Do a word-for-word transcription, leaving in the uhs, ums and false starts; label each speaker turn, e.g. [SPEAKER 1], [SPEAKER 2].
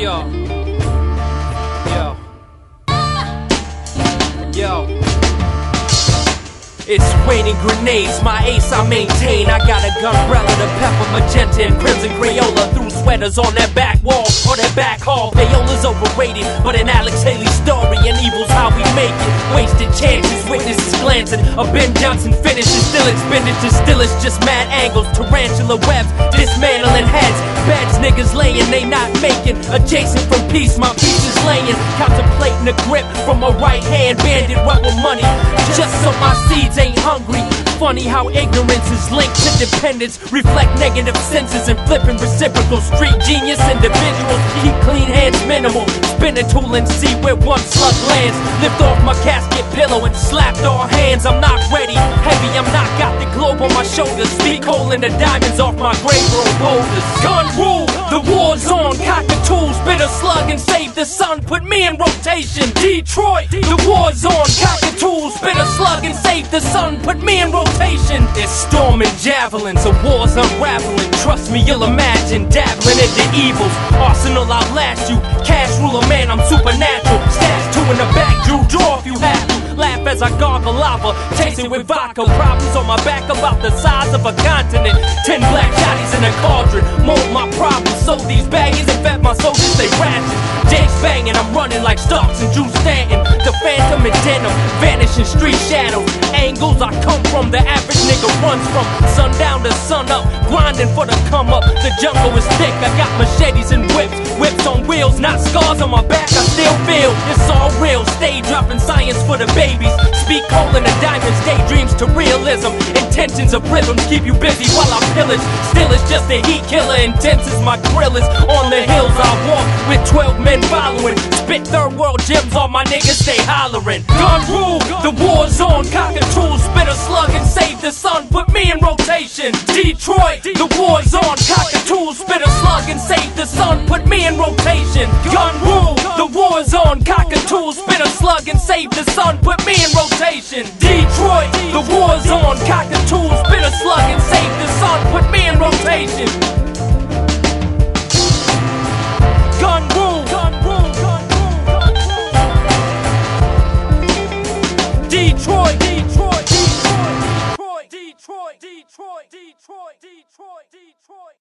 [SPEAKER 1] Yo. Yo. Yo. It's raining grenades, my ace I maintain. I got a gun umbrella to pepper magenta and crimson Crayola through sweaters on that back wall or that back hall. Payola's overrated, but in Alex Haley's story, and evil's how we make it. Wasted chances, witnesses glancing. A Ben Johnson finish is still expenditure, still it's just mad angles. Tarantula webs, dismantling heads. Beds niggas laying, they not making. Adjacent from peace, my piece is laying. Contemplating a grip from a right hand, bandit what with money. Just so my seeds ain't hungry. Funny how ignorance is linked to dependence. Reflect negative senses and flipping reciprocal. Street genius individuals keep clean hands minimal. Spin a tool and see where one slug lands. Lift off my casket pillow and slapped all hands. I'm not ready, heavy, I'm not got the globe on my shoulders. Speak holding the diamonds off my grave road boulders. Gun rule, the war's on. Cock the tools, spit a slug and save the sun. Put me in rotation. Detroit, the war's on. Cock the tools, spit a slug and save the sun. Put me in rotation. It's storming javelins, a war's unraveling. Trust me, you'll imagine dabbling into evils. Arsenal outlast you. Cash ruler, man, I'm supernatural. Stash two in the back, Drew, draw if you have to. Laugh as I gargle lava, chasing with vodka. Problems on my back about the size of a continent. Ten black shotties in a cauldron. Mold my problems, sold these baggies and fed my soldiers they rations. Jake's banging, I'm running like Starks and Drew Stanton. The phantom and denim, vanishing street shadows. Angles I come from, the average nigga runs from. Sundown to sun up, grinding for the come up. The jungle is thick, I got machetes and whips. Whips on wheels, not scars on my back, I still feel it's all real. Stay dropping science for the babies. Speak coal in the diamonds, daydreams to realism. Intentions of rhythms keep you busy while I pillage. Still it's just a heat killer, intense as my grill is. On the hills I walk with twelve men following. Spit third world gems, all my niggas stay hollering. Gun rule, the war's on. Cock and tool, spit a slug and save the sun. Put me in rotation. Detroit, the war's on. Cock and tool, spit a slug and save the sun. Put me in rotation. Gun rule, the war's on. Cock and tool, spit a slug and save the sun. Put me in rotation. Detroit, the war's on. Cock and tool, spit a slug and save the sun. Put me in rotation.